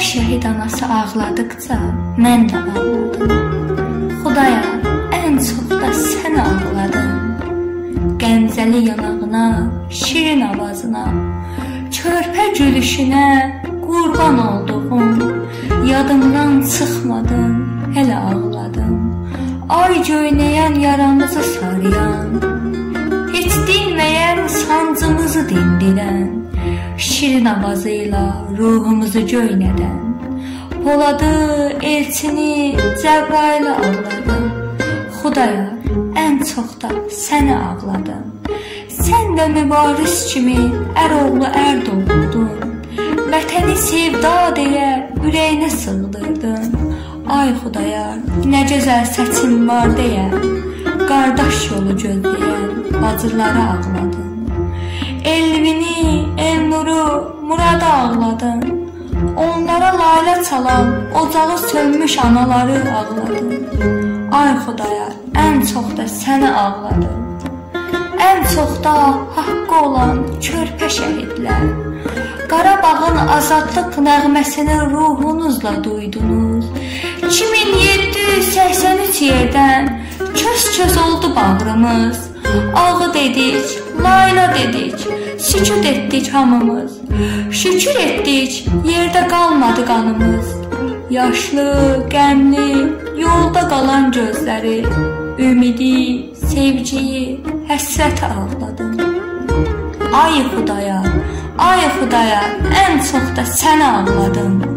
şəhid anası ağladıqca mən də ağladım. Xudaya, ən çox da sən ağladım. Qəmzəli yanağına, şirin avazına, körpə gülüşünə qurban olduğum, yadımdan çıxmadın, hələ ağladım. Ay göynəyən yaramızı sarıyan, heç dinməyən sancımızı dindirən, şirin avazıyla ruhumuzu göynədən, Poladı, Elçini, Cəbrailə ağladım. Xudaya, ən çox da səni ağladım. Sən də mübariz kimi əroğlu ər doğdun, vətəni sevda deyə ürəyinə sığdırdın. Ay Xudayar, nə gözəl səçin var deyə, qardaş yolu gözləyən bacıları ağladın. Elvini, Elnuru, Muradı ağladın. Onlara layla çalan, ocağı sönmüş anaları ağladın. Ay Xudayar, ən çox da səni ağladım. Ən çox da haqqı olan körpə şəhidlər, Qarabağın azadlıq nəğməsini ruhunuzla duydunuz. 2783 yerdən köz-köz oldu bağrımız. Ağı dedik, layla dedik, sükut etdik hamımız. Şükür etdik, yerdə qalmadı qanımız. Yaşlı, qəmli, yolda qalan gözləri, ümidi, sevgiyi, həsrət ağladım. Ay Xudayar, ən çox da səni ağladım.